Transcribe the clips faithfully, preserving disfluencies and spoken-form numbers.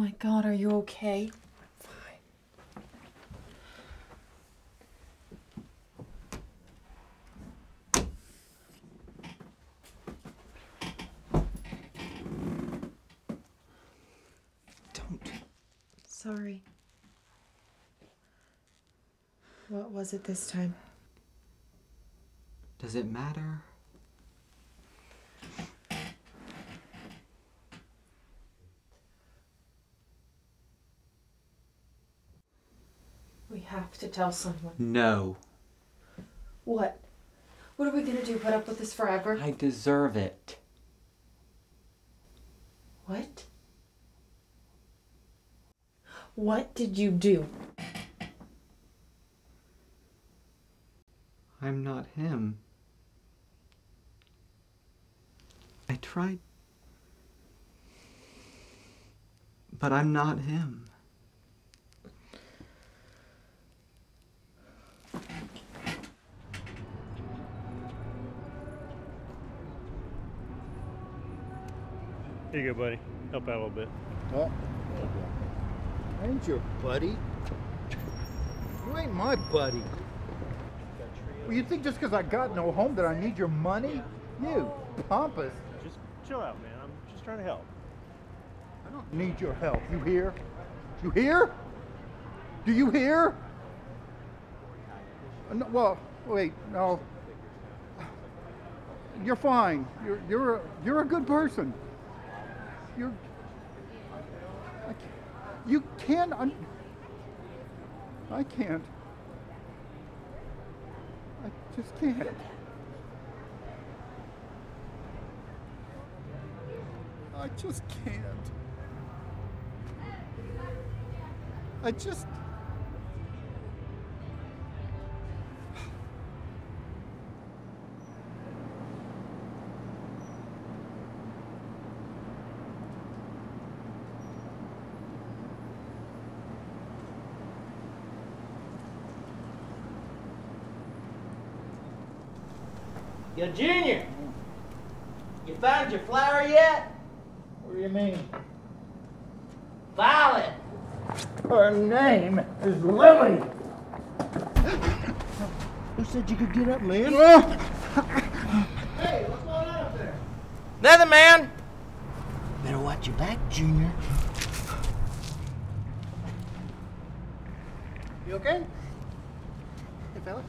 my God, are you okay? Don't. Sorry. What was it this time? Does it matter? We have to tell someone. No. What? What are we gonna do? Put up with this forever? I deserve it. What? What did you do? I'm not him. I tried. But I'm not him. Here you go, buddy. Help out a little bit. What? I ain't your buddy. You ain't my buddy. Well, you think just because I got no home that I need your money? You, pompous. Just chill out, man. I'm just trying to help. I don't need your help. You hear? You hear? Do you hear? Uh, no, well, wait, no. You're fine. You're you're a, you're a good person. You're. I can't, you can't. Un, I can't. I just can't. I just can't. I just. Yo, Junior, you found your flower yet? What do you mean? Violet. Her name is Lily. Who said you could get up, man? Hey, what's going on up there? Nothing, man. Better watch your back, Junior. You okay? Hey, fella.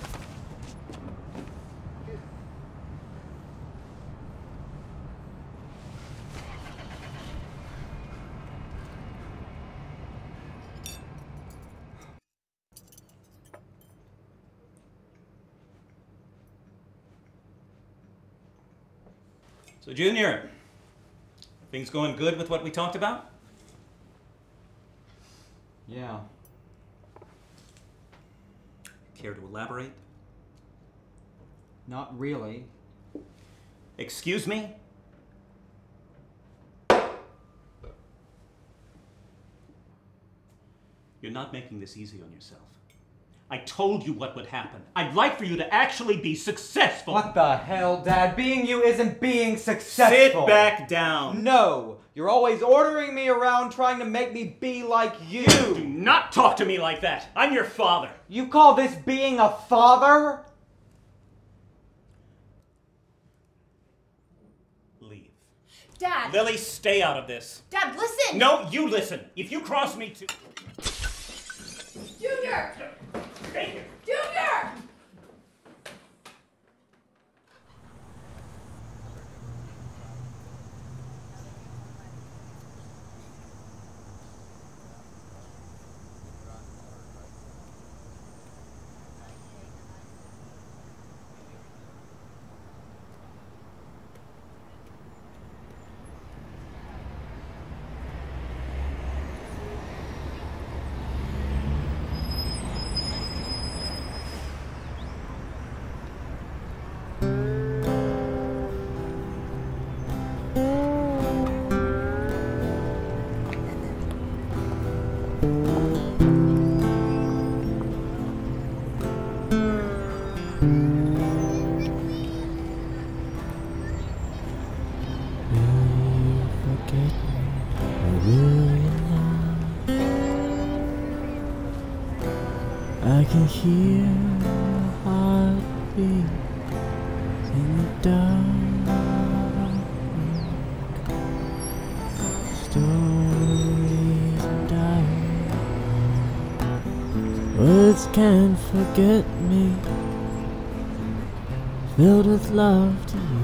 So, Junior, things going good with what we talked about? Yeah. Care to elaborate? Not really. Excuse me? You're not making this easy on yourself. I told you what would happen. I'd like for you to actually be successful. What the hell, Dad? Being you isn't being successful. Sit back down. No! You're always ordering me around trying to make me be like you. You do not talk to me like that. I'm your father. You call this being a father? Leave. Dad! Lily, stay out of this. Dad, listen! No, you listen. If you cross me to... Junior! Stay here. Junior! can hear your heartbeat in the dark. Stories and diaries, words can't forget me, filled with love to you.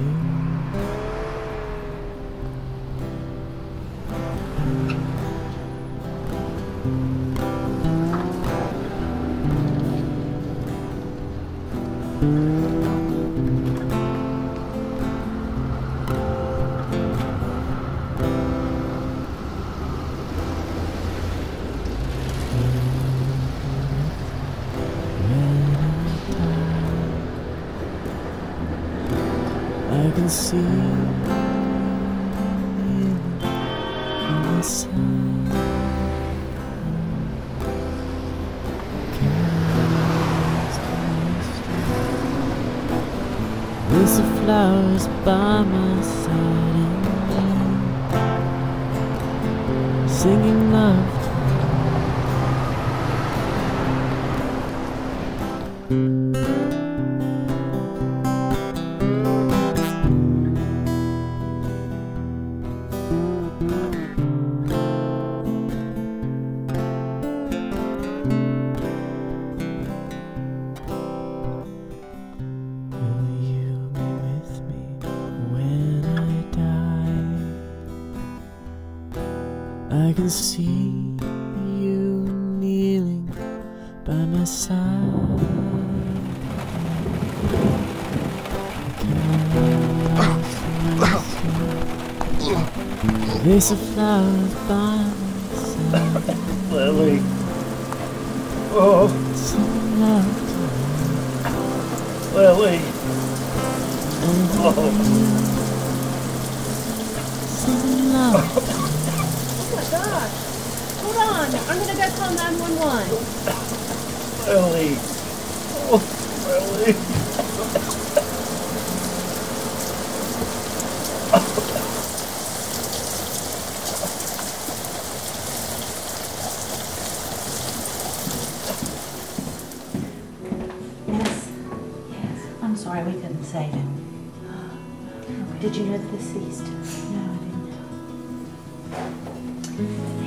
I can see you on the side. There's the flowers by my side and you singing love to me. I can see you kneeling by my side. There's a flower by my side. Lily. Oh. Some love to Lily. oh. Some love. Oh my gosh. Hold on. I'm gonna go call nine one one. Lily. Oh, Lily. Yes. Yes. I'm sorry we couldn't save him. Did you know the deceased? No, I didn't.